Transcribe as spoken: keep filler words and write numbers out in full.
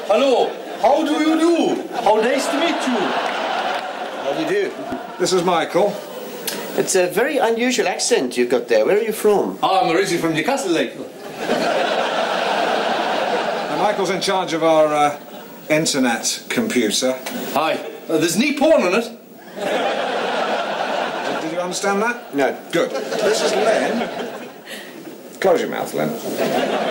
Hello. How do you do? How nice to meet you. How do you do? This is Michael. It's a very unusual accent you've got there. Where are you from? Oh, I'm originally from Newcastle, like. Now, Michael's in charge of our uh, internet computer. Hi. Uh, there's neat porn on it. Did, did you understand that? No. Good. This is Len. Close your mouth, Len.